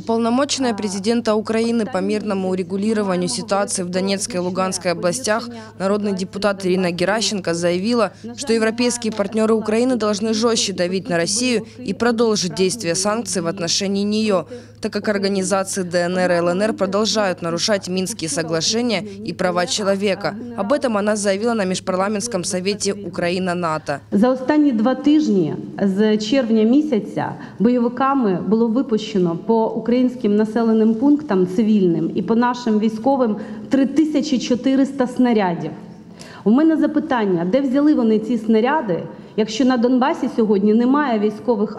Уполномоченная президента Украины по мирному урегулированию ситуации в Донецкой и Луганской областях народный депутат Ирина Геращенко заявила, что европейские партнеры Украины должны жестче давить на Россию и продолжить действие санкций в отношении нее, так как организации ДНР и ЛНР продолжают нарушать Минские соглашения и права человека. Об этом она заявила на Межпарламентском совете Україна-НАТО. За останні 2 тижні з червня місяця бойовиками було випущено по українським населеним пунктам цивільним і по нашим військовим 3400 снарядів. У мене запитання, де взяли вони ці снаряди, якщо на Донбасі сьогодні немає військових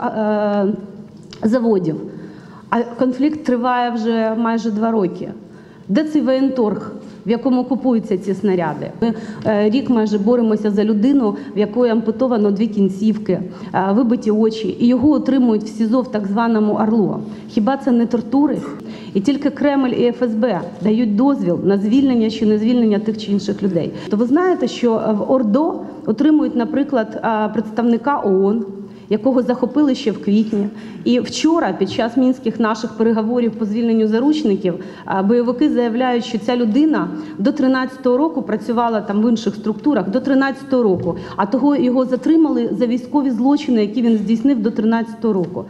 заводів, а конфлікт триває вже майже 2 роки. Де цей воєнторг, в якому купуються ці снаряди? Ми рік майже боремося за людину, в якої ампутовано 2 кінцівки, вибиті очі, і його отримують в СІЗО в так званому ОРЛО. Хіба це не тортури? І тільки Кремль і ФСБ дають дозвіл на звільнення чи не звільнення тих чи інших людей. То ви знаєте, що в ОРДО отримують, наприклад, представника ООН, якого захопили ще в квітні. І вчора, під час мінських наших переговорів по звільненню заручників, бойовики заявляють, що ця людина до 13-го року працювала там в інших структурах, до 13-го року, а того його затримали за військові злочини, які він здійснив до 13-го року.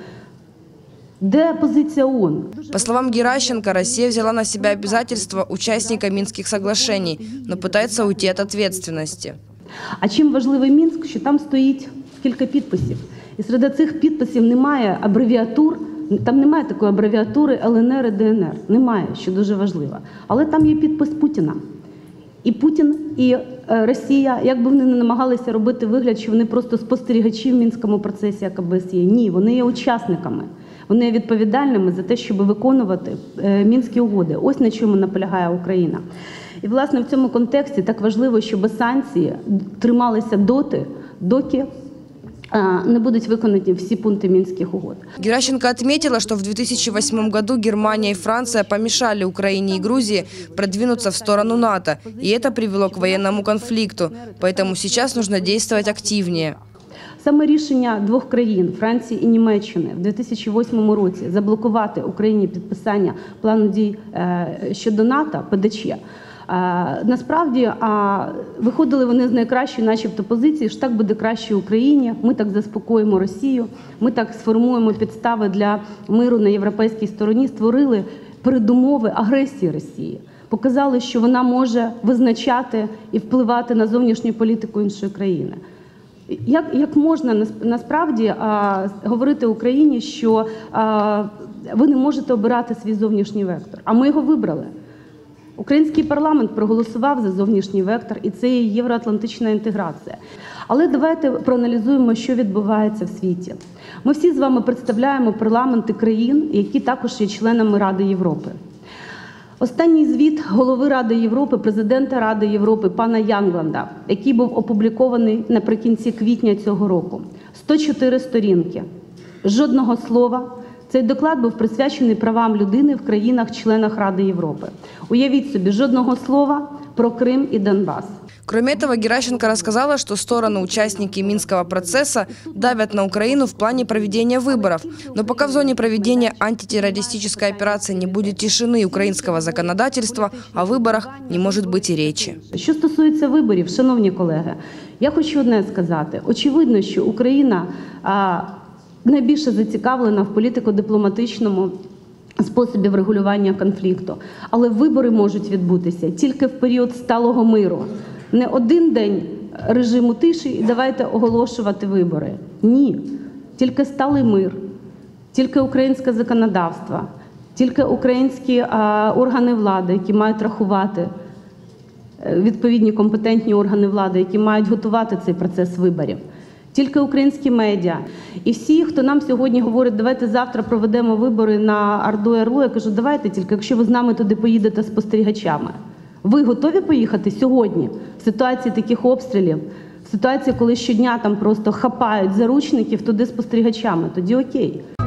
Где позиция ООН? По словам Геращенко, Россия взяла на себя обязательства участника Минских соглашений, но пытается уйти от ответственности. А чим важливий Мінськ, що там стоїть кілька підписів. І серед цих підписів немає абревіатур, там немає такої абревіатури ЛНР і ДНР. Немає, що дуже важливо. Але там є підпис Путіна. І Путін, і Росія, як би вони не намагалися робити вигляд, що вони просто спостерігачі в Мінському процесі, як ОБСЄ. Ні, вони є учасниками. Вони є відповідальними за те, щоб виконувати Мінські угоди. Ось на чому наполягає Україна. І, власне, в цьому контексті так важливо, щоб санкції трималися доки не будут выполнены все пункты Минских угод. Геращенко отметила, что в 2008 году Германия и Франция помешали Украине и Грузии продвинуться в сторону НАТО, и это привело к военному конфликту, поэтому сейчас нужно действовать активнее. Саме рішення 2 країн, Франції і Німеччини, в 2008 році заблокувати Україні підписання плану дій щодо НАТО, ПДЧ, насправді виходили вони з найкращої начебто позиції, що так буде краще Україні, ми так заспокоїмо Росію, ми так сформуємо підстави для миру на європейській стороні, створили передумови агресії Росії, показали, що вона може визначати і впливати на зовнішню політику іншої країни. Як можна насправді говорити Україні, що ви не можете обирати свій зовнішній вектор, а ми його вибрали? Український парламент проголосував за зовнішній вектор, і це є євроатлантична інтеграція. Але давайте проаналізуємо, що відбувається в світі. Ми всі з вами представляємо парламенти країн, які також є членами Ради Європи. Останній звіт голови Ради Європи, президента Ради Європи пана Янгланда, який був опублікований наприкінці квітня цього року. 104 сторінки. Жодного слова. Цей доклад був присвячений правам людини в країнах-членах Ради Європи. Уявіть собі, жодного слова про Крим і Донбас. Кроме этого, Геращенко рассказала, что стороны-участники Минского процесса давят на Украину в плане проведения выборов. Но пока в зоне проведения антитеррористической операции не будет тишины украинского законодательства, о выборах не может быть и речи. Що стосується виборів, шановні колеги, я хочу одне сказати. Очевидно, що Україна найбільше зацікавлена в політико-дипломатичному способі врегулювання конфлікту. Але вибори можуть відбутися тільки в період сталого миру. Не один день режиму тиші і давайте оголошувати вибори. Ні. Тільки сталий мир, тільки українське законодавство, тільки українські органи влади, які мають рахувати, відповідні компетентні органи влади, які мають готувати цей процес виборів. Тільки українські медіа. І всі, хто нам сьогодні говорить, давайте завтра проведемо вибори на ОРДО і РУ, я кажу, давайте тільки, якщо ви з нами туди поїдете спостерігачами. Ви готові поїхати сьогодні в ситуації таких обстрілів, в ситуації, коли щодня там просто хапають заручників туди спостерігачами? Тоді окей.